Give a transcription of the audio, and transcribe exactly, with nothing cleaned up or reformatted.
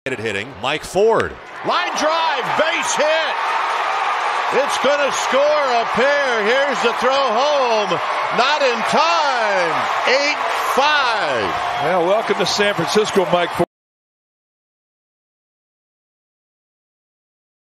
hitting. Mike Ford. Line drive, base hit. It's going to score a pair. Here's the throw home. Not in time. eight five. Well, welcome to San Francisco, Mike Ford.